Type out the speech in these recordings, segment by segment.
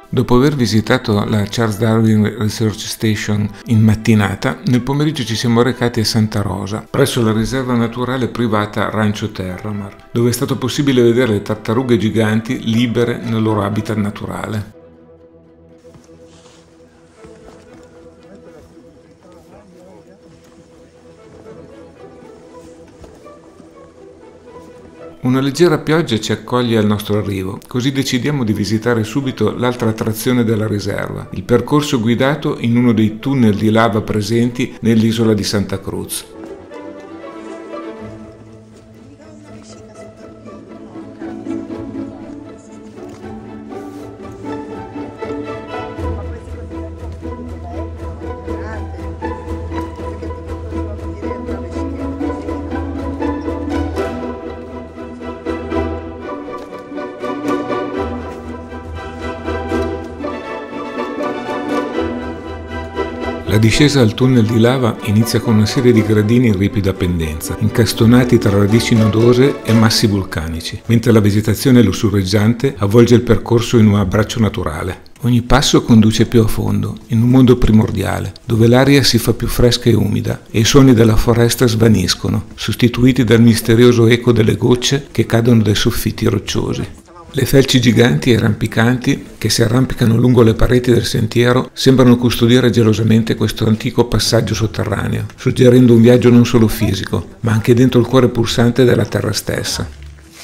Dopo aver visitato la Charles Darwin Research Station in mattinata, nel pomeriggio ci siamo recati a Santa Rosa, presso la riserva naturale privata Rancho Terramar, dove è stato possibile vedere le tartarughe giganti libere nel loro habitat naturale. Una leggera pioggia ci accoglie al nostro arrivo, così decidiamo di visitare subito l'altra attrazione della riserva, il percorso guidato in uno dei tunnel di lava presenti nell'isola di Santa Cruz. La discesa al tunnel di lava inizia con una serie di gradini in ripida pendenza, incastonati tra radici nodose e massi vulcanici, mentre la vegetazione lussureggiante avvolge il percorso in un abbraccio naturale. Ogni passo conduce più a fondo, in un mondo primordiale, dove l'aria si fa più fresca e umida e i suoni della foresta svaniscono, sostituiti dal misterioso eco delle gocce che cadono dai soffitti rocciosi. Le felci giganti e rampicanti che si arrampicano lungo le pareti del sentiero sembrano custodire gelosamente questo antico passaggio sotterraneo, suggerendo un viaggio non solo fisico, ma anche dentro il cuore pulsante della terra stessa.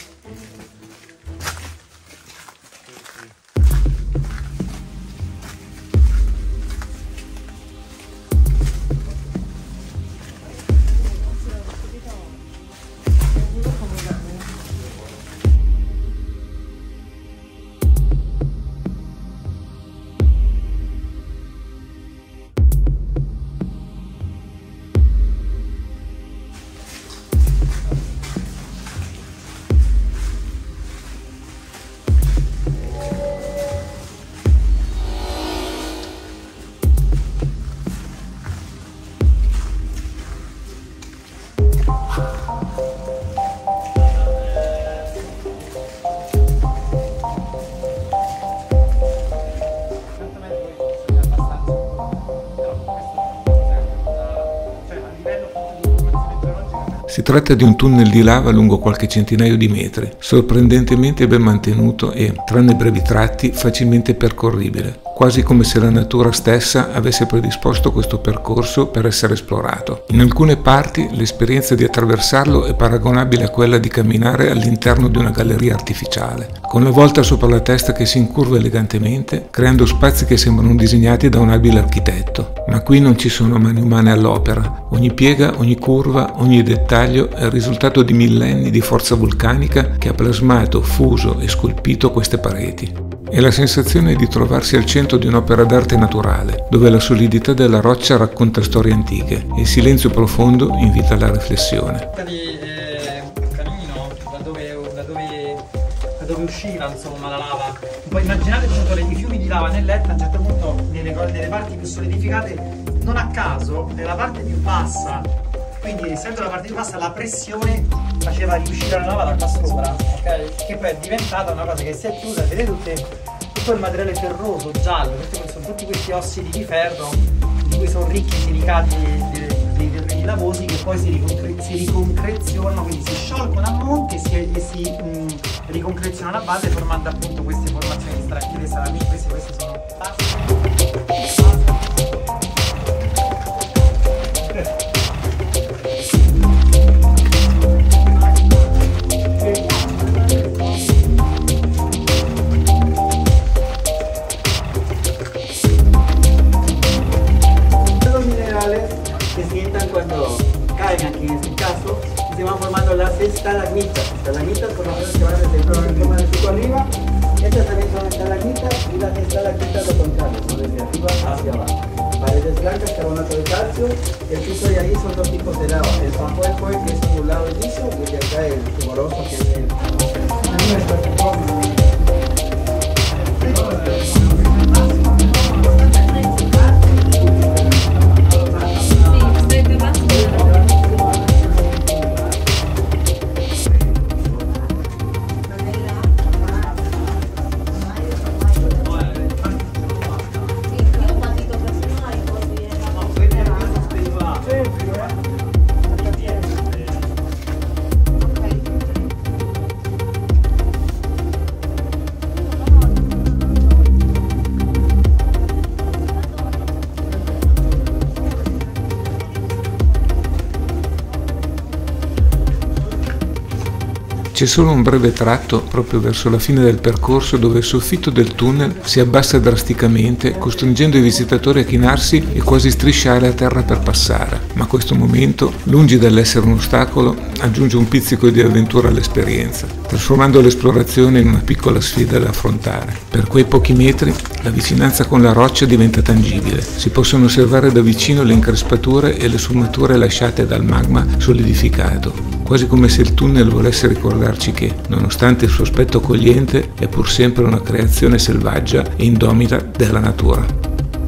Si tratta di un tunnel di lava lungo qualche centinaio di metri, sorprendentemente ben mantenuto e, tranne brevi tratti, facilmente percorribile, quasi come se la natura stessa avesse predisposto questo percorso per essere esplorato. In alcune parti l'esperienza di attraversarlo è paragonabile a quella di camminare all'interno di una galleria artificiale, con la volta sopra la testa che si incurva elegantemente, creando spazi che sembrano disegnati da un abile architetto. Ma qui non ci sono mani umane all'opera. Ogni piega, ogni curva, ogni dettaglio è il risultato di millenni di forza vulcanica che ha plasmato, fuso e scolpito queste pareti. È la sensazione di trovarsi al centro di un'opera d'arte naturale, dove la solidità della roccia racconta storie antiche e il silenzio profondo invita alla riflessione. Camino da dove usciva insomma la lava. Poi immaginate appunto i fiumi di lava nell'Etna a un certo punto nelle parti più solidificate, non a caso nella parte più bassa, quindi essendo la parte più bassa la pressione faceva riuscire la lava da qua sopra, ok? Che poi è diventata una cosa che si è chiusa, vedete tutto il materiale ferroso, giallo, questi sono tutti questi ossidi di ferro di cui sono ricchi i silicati dei terreni lavosi che poi si riconcrezionano, quindi si sciolgono a monte e si riconcrezionano a base formando appunto queste formazioni di stracchide salami. Queste sono que sientan cuando caen aquí en este caso y se van formando las estalagmitas. Estalagmitas por lo menos que van desde el pico arriba. Estas también son estalagmitas y las estalactitas lo contrario, ¿no? Desde arriba. C'è solo un breve tratto, proprio verso la fine del percorso, dove il soffitto del tunnel si abbassa drasticamente, costringendo i visitatori a chinarsi e quasi strisciare a terra per passare. Ma questo momento, lungi dall'essere un ostacolo, aggiunge un pizzico di avventura all'esperienza, trasformando l'esplorazione in una piccola sfida da affrontare. Per quei pochi metri, la vicinanza con la roccia diventa tangibile. Si possono osservare da vicino le increspature e le sfumature lasciate dal magma solidificato, quasi come se il tunnel volesse ricordarci che, nonostante il suo aspetto accogliente, è pur sempre una creazione selvaggia e indomita della natura.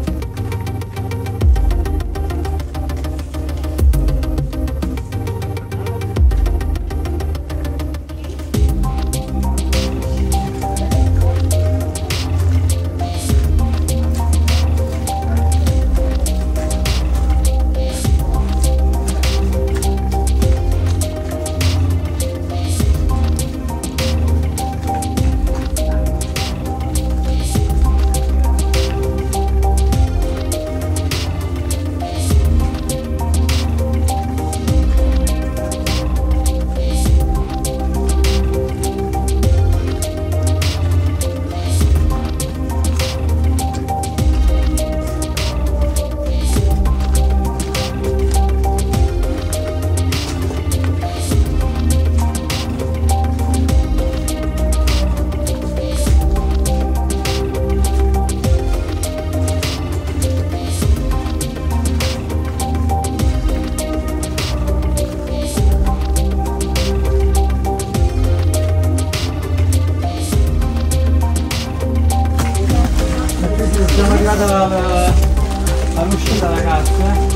Siamo arrivati all'uscita ragazzi.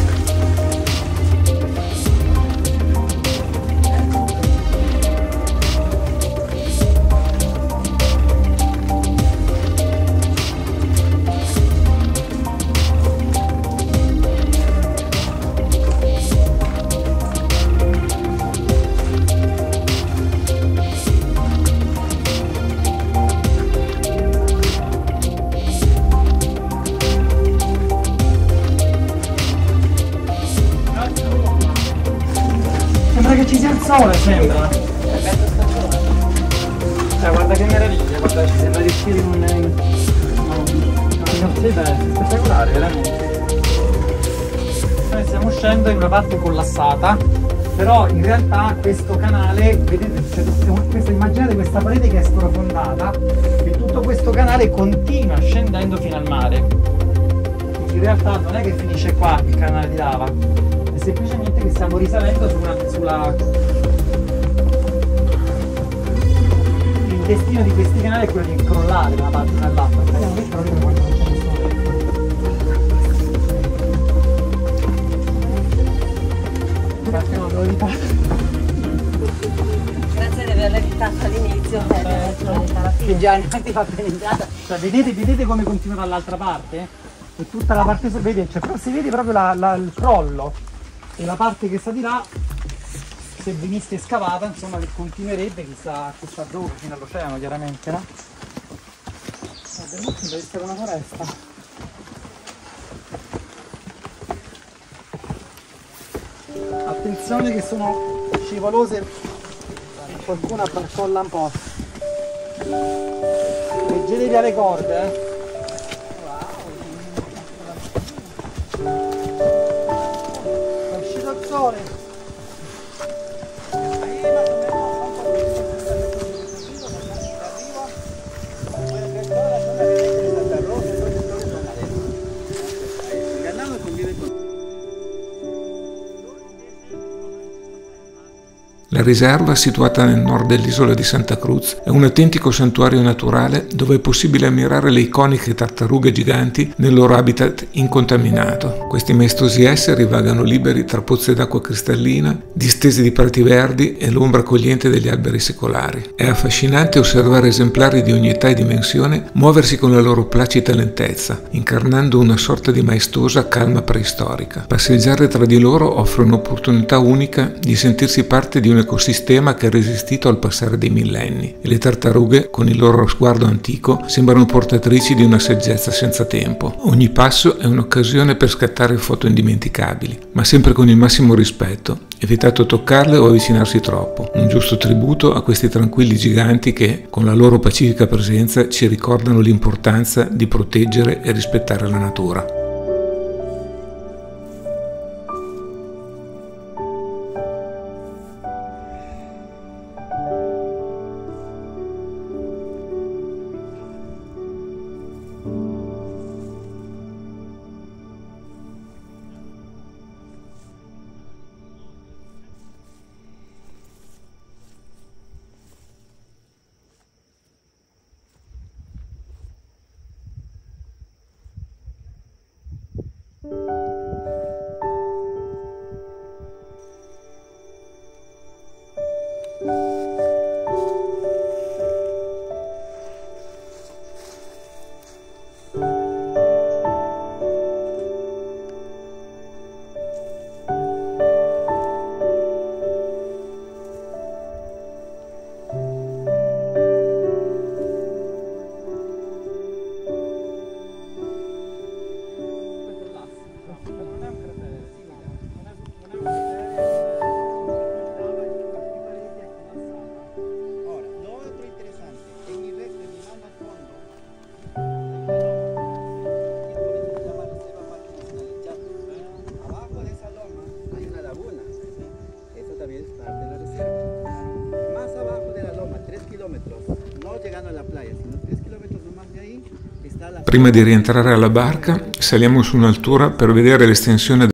Sembra che ci sia il sole, sembra. Guarda che meraviglia, guarda, ci sembra di uscire in una piazzetta spettacolare, veramente. Noi stiamo uscendo in una parte collassata, però in realtà questo canale, vedete, immaginate questa parete che è sprofondata e tutto questo canale continua scendendo fino al mare. Quindi in realtà non è che finisce qua il canale di lava, è semplicemente che stiamo risalendo sulla... Il destino di questi canali è quello di crollare da una parte dall'altra. Speriamo che però quanto non c'è nessuno. Grazie, no, devo evitare. Grazie di averla evitato all'inizio per la fine. Già ti fa penetrata. Cioè, vedete come continua dall'altra parte? E tutta la parte vedete, cioè, si vede proprio il crollo. E la parte che sta di là, se venisse scavata, insomma, continuerebbe chissà dove, fino all'oceano, chiaramente, no? Guarda, deve essere una foresta. Attenzione che sono scivolose, qualcuno barcolla un po'. Leggetevi alle corde, È uscito il sole. La riserva, situata nel nord dell'isola di Santa Cruz, è un autentico santuario naturale dove è possibile ammirare le iconiche tartarughe giganti nel loro habitat incontaminato. Questi maestosi esseri vagano liberi tra pozze d'acqua cristallina, distesi di prati verdi e l'ombra accogliente degli alberi secolari. È affascinante osservare esemplari di ogni età e dimensione muoversi con la loro placida lentezza, incarnando una sorta di maestosa calma preistorica. Passeggiare tra di loro offre un'opportunità unica di sentirsi parte di un ecosistema che ha resistito al passare dei millenni e le tartarughe, con il loro sguardo antico, sembrano portatrici di una saggezza senza tempo. Ogni passo è un'occasione per scattare foto indimenticabili, ma sempre con il massimo rispetto, evitato toccarle o avvicinarsi troppo. Un giusto tributo a questi tranquilli giganti che, con la loro pacifica presenza, ci ricordano l'importanza di proteggere e rispettare la natura. Prima di rientrare alla barca, saliamo su un'altura per vedere l'estensione